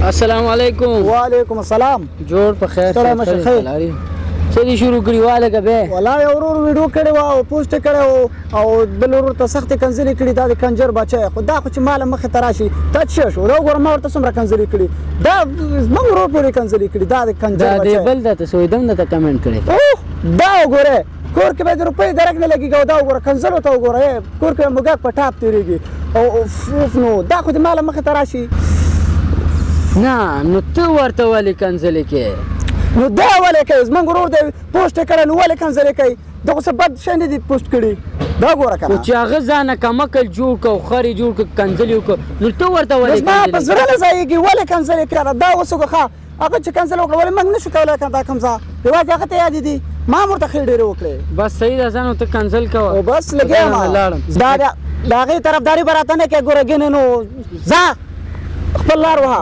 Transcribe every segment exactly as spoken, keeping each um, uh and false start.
السلام علیکم. وعلیکم السلام. جوړ په خیر. سلام علیکم. څه دې شروع کړي واله کبه؟ والله یو ورور ویډیو کړی و او پوسټ کړی و او بل ورور ته سخت کنځلې کړي دا د کنجر بچی خو دا خو چې مال مخې ته راشي دا څه شو دا وګوره ما ورته څومره کنځلې کړي دا زموږ ورور پورې کنځلې کړي دا د کنجر بچی دا بل ته سویدم نه ته کمنټ کړي دا وګوره کور کې به د روپۍ درک نه لګي دا وګوره کنځلو ته وګوره کور کې موږک په ټاپ تیریږي او نو دا خو د مال مخې ته راشي نه نو ته ورته ولې کنځلې کې نو دا ولې کوي زموږ ورور دی پوسټ کړی نو ولې کنځلې کوي دغه څه بد شی نه دي پوسټ کړي دا ګوره که نه چې هغه ځانه کمکل جوړ کړه خرې جوړ کړه کنځلې وکړه نو ته ورته ولې زما په زړه نه ځایږي ولې کنځلې کړه دا اوس وګوره هغه چې کنځل وکړه ولې موږ نشو کولی دا کوم ځای یوازې هغه ته یاد دي ما هم ورته ښې ډېرې وکړې بس صحیح ده ځان ته کنځل کوه بس لګیا ما دا د هغې طرفداري به راته نه کوې ګوره ګینې نو ځه خپل لار وهه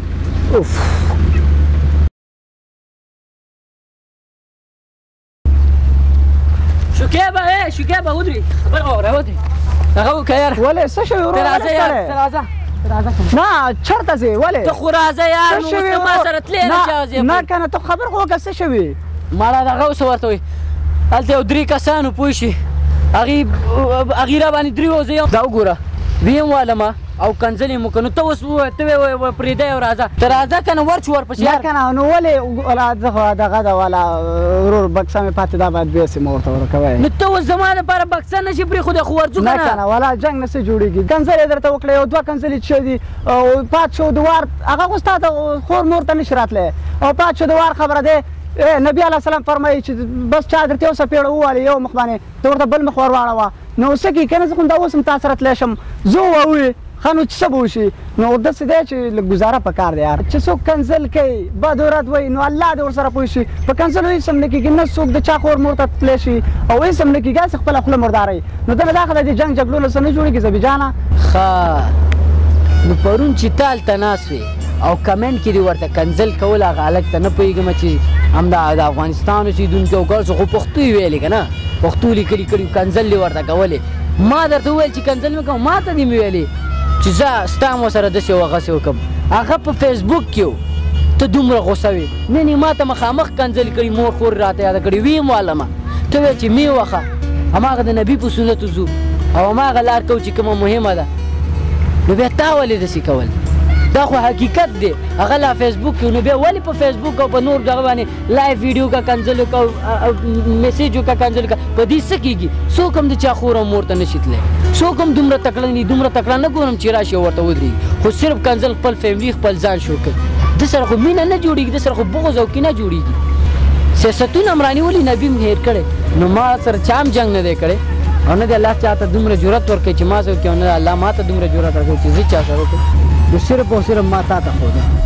شکیبه ای شکیبه ودرې خبر واوره ودرې هغه وکړه یاره ولې څه شوي ورور ته راځه یار ته راځه نه چېرته ځې ولې ته خو راځه یار نو اوس ته ما سره تللی نه چې نه که نه ته خبر خو وکړه څه شوي ماړه دغه اوس ورته وایي هلته یو درې کسانو پوه شي هغې هغې را باندې درې وو زه یم دا وګوره ویم والمه او کنځلې مو که نو ته اوس ووایه ته وایې پرېږده او راځه ته راځه که نه ورچ ورپسې نه که نه نو ولې زه خو دغه ده والا ورور بکسه مې پاتې دا باید بیسې مه ورته ورکوی نو ته اوس زما دپاره بکسه نشي پرېښودی خو ورځو نه که نه والا جنګ نه څه جوړېږي کنځلې درته وکړې یو دوه کنځلې چې دي او پات شو د وار هغه خو ستا ته خور مور ته نشي راتلی او پات شو د وار خبره دی نبي علیه السلام فرمایي چې بس چا درته یو څپېړه ووالي یو مخ باندې ته ورته بل مخ ور واړوه نو څه کېږي که نه زه خو دا اوس هم تا سره تلی شم زه ووایي ښه نو چې څه به وشي نو داسې دی چې لږ ګزاره پکار دی یار چې څوک کنځل کوي بد ورد وایي نو الله دې ورسره پوه شي په کنځلو هېڅ هم نه کېږي نه څوک د چا خور مور ته تللی شي او هېڅ هم نه کېږي هسې خپله خوله مرداروي نو دله دا خدای دې جنګ جګړو له څه نه جوړېږي زبي جانه ښه نو پرون چې تا هلته ناست وې او کمنټ کې دې ورته کنځل کول هغه هلک ته نه پوهېږم چې همدا د افغانستان اوسېدونکي او ګرځو خو پښتو یې ویلې که نه پښتو لیکلي کړي کنځل دې ورته کولې ما درته وویل چې کنځل مې کوم ما ته دې مې ویلې چې زه ستا مو سره داسې او هغسې وکړم هغه په فیسبوک کې و ته دومره غوسه وې نه نه ما ته مخامخ کنځلې کړي مور خور راته یاده کړې ویم والمه ته وایې چې مې وخه هماغه د نبي په سنتو ځو او هماغه لار کوو چې کومه مهمه ده نو بیا تا ولې داسې کول دا خو حقیقت دی هغه لا فیسبوک کې نو بیا ولې په فیسبوک او په نور دغه باندې لایف ویډیو کا کنځل وکړه میسیج وکړه کنځل وکړه په دې څه کېږي څوک هم د چا خور او مور ته نشي تللی څوک هم دومره تکړه نه دومره تکړه نه ګورم چې راشي او ورته ودرېږي خو صرف کنځل خپل فیملي خپل ځان شروع کوي د سره خو مینه نه جوړېږي د سره خو بغض او کینه جوړېږي سیاستونه هم رانیولي نبي هم هېر کړی نو ما سره چا هم جنګ نه دی کړی او نه دی الله چا ته دومره جرأت ورکوي چې ما سره وکړي او نه الله ما ته دومره جرأت ورکوي چې زه چا سره وکړم نو صرف او صرف ما تا ته ښودم